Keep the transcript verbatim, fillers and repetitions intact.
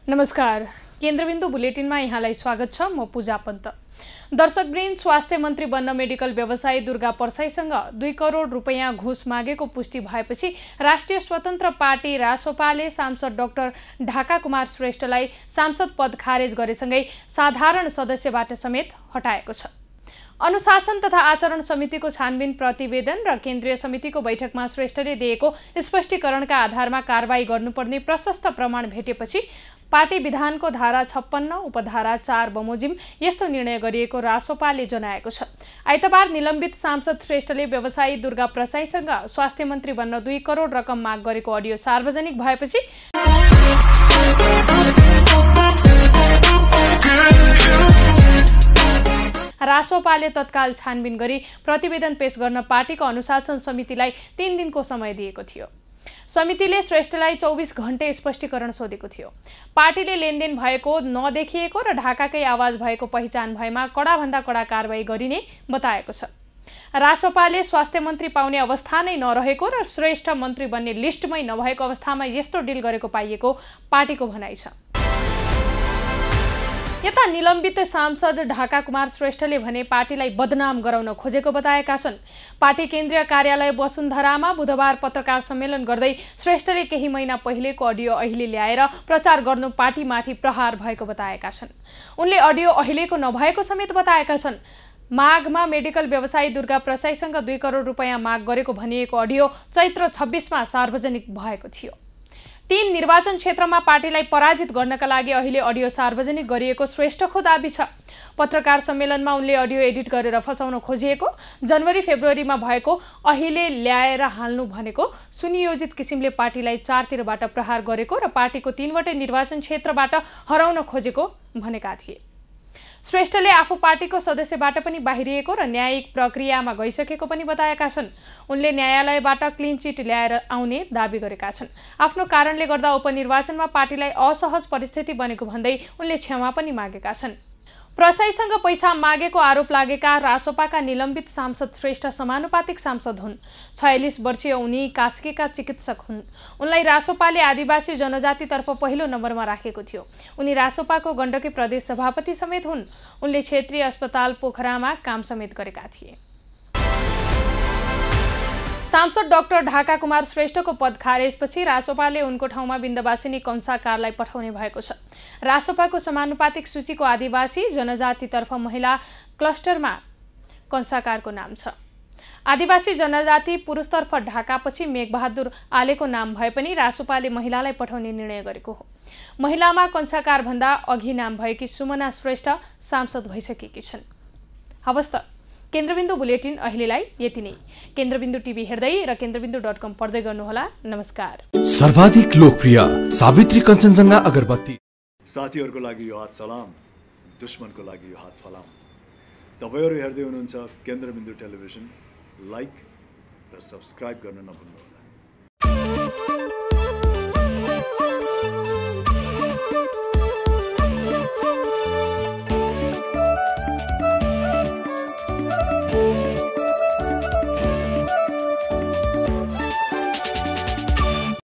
नमस्कार, केन्द्रबिन्दु बुलेटिनमा यहाँलाई स्वागत छ। म पूजा पन्त। दर्शकवृन्द, स्वास्थ्य मन्त्री बन्न मेडिकल व्यवसायी दुर्गा परसाईसँग दुई करोड रुपैयाँ घुस मागेको पुष्टि भएपछि राष्ट्रिय स्वतन्त्र पार्टी रासोपाले सांसद डाक्टर ढाका कुमार श्रेष्ठलाई सांसद पद खारेज गरेसँगै साधारण सदस्यबाट समेत हटाएको छ। अनुशासन तथा आचरण समितिको छानबिन प्रतिवेदन र केन्द्रीय समितिको बैठकमा श्रेष्ठले दिएको स्पष्टीकरणका आधारमा कारबाही गर्नुपर्ने प्रशस्त प्रमाण भेटेपछि पार्टी विधानको धारा छप्पन्न उपधारा चार बमोजिम यस्तो निर्णय गरिएको रासोपाले जनाएको छ। आइतबार निलम्बित सांसद श्रेष्ठले व्यवसायी दुर्गा परसाईसँग स्वास्थ्य मन्त्री बन्न दुई करोड रकम माग गरेको अडियो सार्वजनिक भएपछि रासोपाले तत्काल छानबिन गरी प्रतिवेदन पेश गर्न पार्टीको अनुशासन समितिलाई तीन दिनको समय दिएको थियो। समितिले श्रेष्ठलाई चौबीस घण्टे स्पष्टीकरण सोधेको थियो। पार्टीले लेनदेन भएको नदेखिएको र ढाकाकै आवाज भएको पहिचान भएमा कडाभन्दा कडा कारबाही गरिने बताएको छ। रासोपाले स्वास्थ्य मन्त्री पाउने अवस्था नै नरहेको र श्रेष्ठ मन्त्री बन्ने लिस्टमै नभएको अवस्थामा यस्तो डिल गरेको पाइएको पार्टीको भनाइ छ। यता निलम्बित सांसद ढाका कुमार श्रेष्ठले भने पार्टीलाई बदनाम गराउन खोजेको बताएका छन्। पार्टी केन्द्रीय कार्यालय वसुन्धरामा बुधबार पत्रकार सम्मेलन गर्दै श्रेष्ठले केही महिना पहिलेको अडियो अहिले ल्याएर प्रचार गर्नु पार्टीमाथि प्रहार भएको बताएका छन्। उनले अडियो अहिलेको नभएको समेत बताएका छन्। माघमा मेडिकल व्यवसायी दुर्गा परसाईसँग दुई करोड रुपैयाँ माग गरेको भनिएको अडियो चैत्र छब्बीसमा सार्वजनिक भएको थियो। तीन निर्वाचन क्षेत्रमा पार्टीलाई पराजित गर्नका लागि अहिले अडियो सार्वजनिक गरिएको श्रेष्ठको दाबी छ। पत्रकार सम्मेलनमा उनले अडियो एडिट गरेर फसाउन खोजिएको, जनवरी फेब्रुअरीमा भएको अहिले ल्याएर हाल्नु भनेको सुनियोजित किसिमले पार्टीलाई चारतिरबाट प्रहार गरेको र पार्टीको तीनवटै निर्वाचन क्षेत्रबाट हराउन खोजेको भनेका थिए। श्रेष्ठले आफू पार्टीको सदस्यबाट पनि बाहिरिएको र न्यायिक प्रक्रियामा गइसकेको पनि बताएका छन्। उनले न्यायालयबाट क्लिन चिट ल्याएर आउने दाबी गरेका छन्। आफ्नो कारणले गर्दा उपनिर्वाचनमा पार्टीलाई असहज परिस्थिति बनेको भन्दै उनले क्षमा पनि मागेका छन्। परसाईसँग पैसा मागेको आरोप लागेका रासोपाका निलम्बित सांसद श्रेष्ठ समानुपातिक सांसद हुन्। छयालिस वर्षीय उनी कास्कीका चिकित्सक हुन्। उनलाई रासोपाले आदिवासी जनजातितर्फ पहिलो नम्बरमा राखेको थियो। उनी रासोपाको गण्डकी प्रदेश सभापति समेत हुन्। उनले क्षेत्रीय अस्पताल पोखरामा काम समेत गरेका थिए। सांसद डाक्टर ढाका कुमार श्रेष्ठको पद खारेजपछि रासोपाले उनको ठाउँमा बिन्दवासिनी कंसाकारलाई पठाउने भएको छ। रासोपाको समानुपातिक सूचीको आदिवासी जनजातितर्फ महिला क्लस्टरमा कंसाकारको नाम छ। आदिवासी जनजाति पुरुषतर्फ ढाकापछि मेघबहादुर आलेको नाम भए पनि रासोपाले महिलालाई पठाउने निर्णय गरेको हो। महिलामा कंसाकार भन्दा अघि नाम भएकी सुमना श्रेष्ठ सांसद भइसकेकी छन्। हवस् त, केन्द्रबिन्दु बुलेटिन अहिलेलाई यति नै। केन्द्रबिन्दु टिभी हेर्दै र केन्द्रबिन्दु डट कम पढ्दै गर्नुहोला। नमस्कार। सर्वाधिक लोकप्रिय सावित्री कञ्चनजङ्घा अगरबत्ती। साथीहरूको लागि यो हात सलाम, दुश्मनको लागि यो हात फलाम। तपाईहरु हेर्दै हुनुहुन्छ केन्द्रबिन्दु टेलिभिजन। लाइक र सब्स्क्राइब गर्न नभुल्नुहोला।